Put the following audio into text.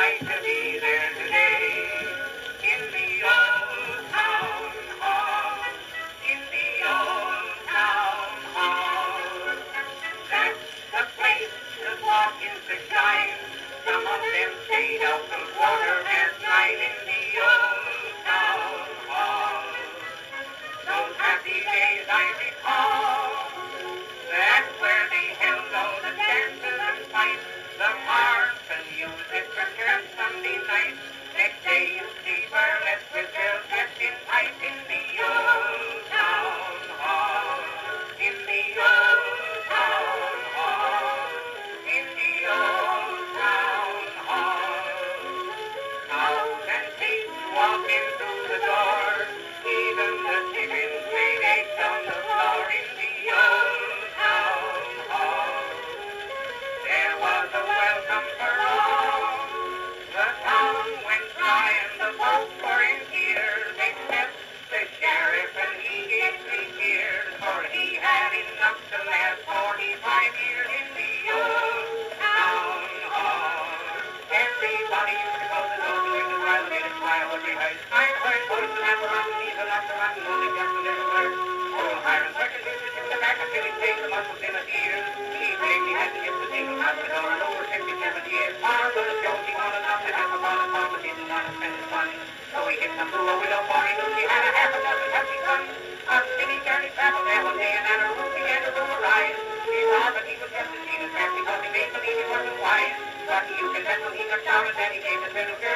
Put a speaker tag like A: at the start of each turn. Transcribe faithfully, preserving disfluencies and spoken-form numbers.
A: like to be there today. In the old town hall. In the old town hall. That's the place the walk is to shine. Some of them stayed out till quarter past nine in the old town hall. Those happy days I recall. That's where they held all the dances and fights, the march and music for church Sunday night. Next day you see burlesque with girls dressed in white in the old town hall. In the old town hall. In the old town hall. Cows and pigs walking through the door. Even the chickens made eggs on the floor in the old town hall. There was a welcome for all. The town went dry and the folks were in tears, except the sheriff, and he gave three cheers, for he had enough to last forty-five years in the old town hall. Everybody used to close the door during the trial, made a trial every night. I heard voices and were on the knees and not forgotten, only just a little word. Old Hiram Circus used to shoot the back until his face the muscles in his ears. He claimed he hadn't hit the single out the door in over sixty-seven years. Far but a joke, he wanted not to have a ball of fun, but he didn't want to spend his money. So he hit some fool with a boy, knew she had a half a dozen happy sons. On city journey traveled there one day, and at a roof began to roll a rise. He thought that he was just as neat as that because he made believe he wasn't wise. But you can bet when he got down and then he gave the little girl